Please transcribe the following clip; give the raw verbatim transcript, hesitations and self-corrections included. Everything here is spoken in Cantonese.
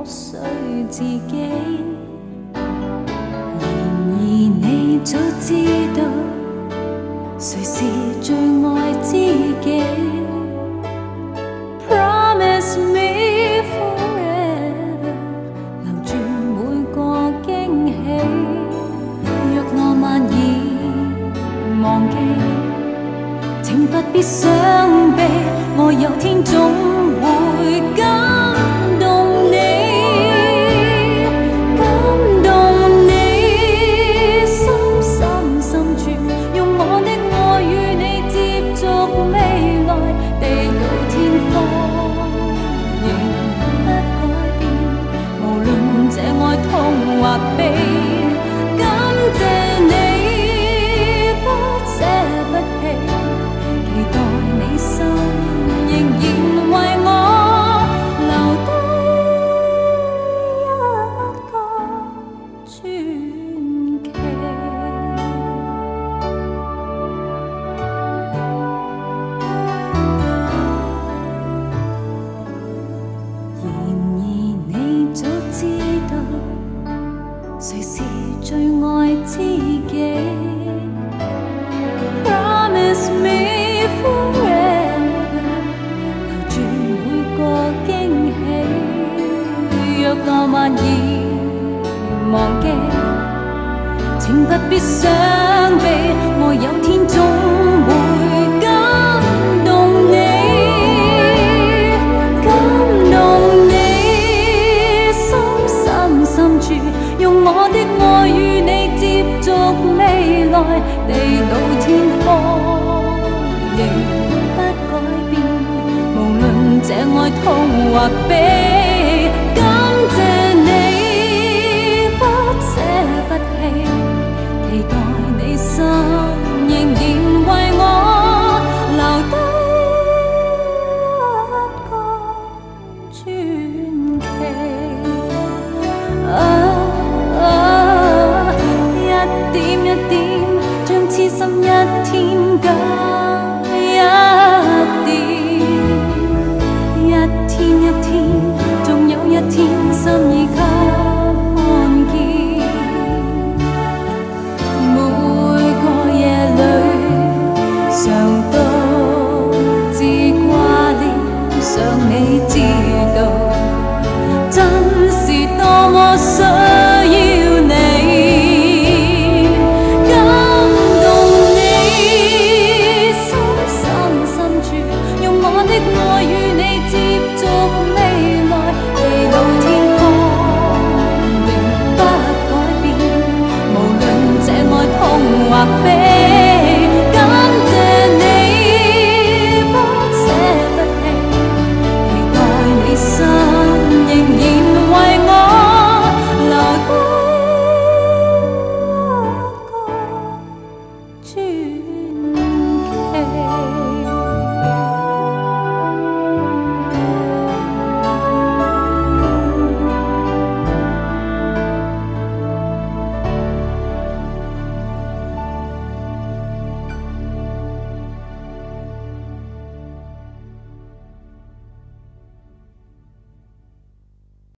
我需自己。然而你早知道，谁是最爱知己。Promise me forever， 留住每個驚喜。若我萬已忘記，請不必想避，我有天總會感動你，感動你，深深深處，用我的愛與你接續未來，地老天荒仍不改變，無論這愛痛或悲，感謝你不捨不棄，期待你心仍然為我留低一個傳奇。然而你早知道，誰是最愛知己。Promise me forever， 留住每個驚喜。若我萬已忘記，請不必想避，我有天總會感動你，感動你，深深深處，用我的愛與你接續未來，地老天荒仍不改變，無論這愛痛或悲。